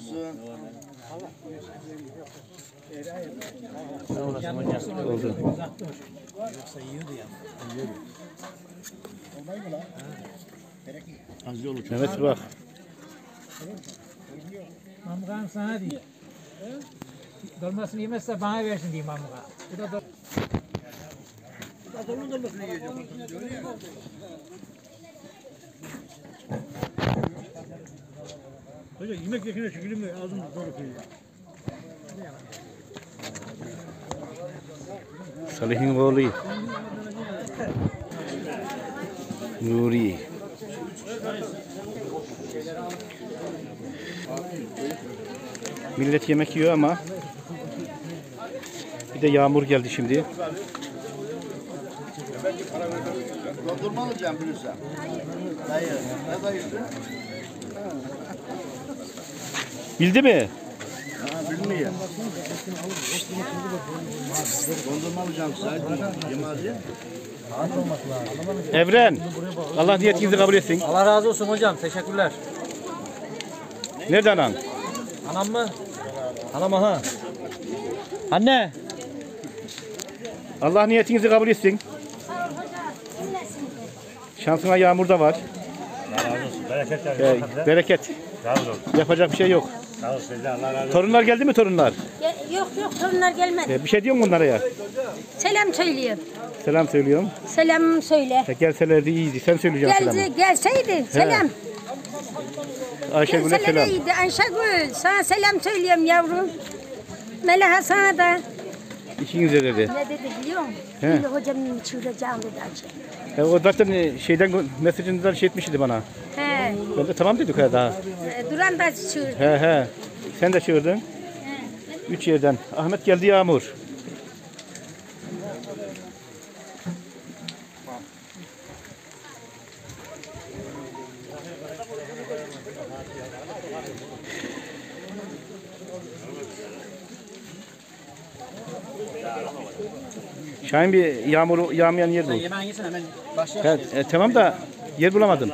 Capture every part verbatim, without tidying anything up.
olsun. Sağ olasın hocam. Oldu. Yoksa yiyordu ya. Yiyordu. Olmayı mı lan? Az yolu. Evet bak. Mamgan sana değil. Dolmasını yemezse bana versin diyeyim mamga. Bu da dol... Adamın dolmasını yiyecek. Hocam yemek yerine şu gülümle ağzını doğru koyuyor. Salih'in oğlu. Nuri. Millet yemek yiyor ama bir de yağmur geldi şimdi. Dondurma alacağım bilirsen. Dayı. Ne dayısı? Bildi mi? Ha bilmiyor. Dondurma alacağım size. Yemez ya. Evren. Allah niyetinizi kabul etsin. Allah razı olsun hocam. Teşekkürler. Nerede anan? Anam mı? Anam aha. Anne. Allah niyetinizi kabul etsin. Şansına yağmur da var. Allah razı olsun. Bereket Ee, bereket. Razı olsun. Yapacak bir şey yok. Sağ olsun. Allah razı olsun. Torunlar geldi mi torunlar? Ge- Yok yok torunlar gelmedi. Ee, bir şey diyor mu onlara ya? Selam söylüyorum. Selam söylüyorum. Selam söyle. Ya gelselerdi iyiydi. Sen söyleyeceksin selamı. Geldi gelseydi selam. Ayşegül'e Gelseler selam. iyiydi Ayşegül. Sana selam söylüyorum yavrum. Melaha sana da. İşiniz dedi. Ne dedi biliyor musun? He. Şimdi hocamın çığıracağım dedi Ayşe. E, o zaten e, şeyden mesajından şey etmişti bana. He. Ben de tamam dedik ya daha. e, Duran da çığırdı. He he. Sen de çığırdın. Üç yerden. Ahmet geldi yağmur. Şahin bir yağmur yağmayan yer bul. Yemeğin yesin hemen başlayalım. He, e, tamam da yer bulamadım.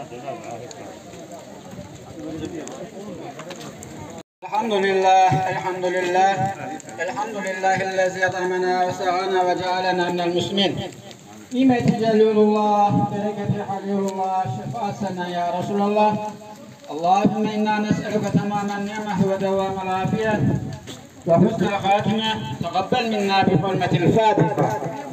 الحمد لله الحمد لله الحمد لله الذي أطعمنا وسقانا وجعلنا من المسلمين نعمة جليل الله بركة حليل الله شفاء سنة يا رسول الله اللهم إنا نسألك تمام النعمة ودوام العافية وحسن الخاتمة تقبل منا بحرمة الفاتحة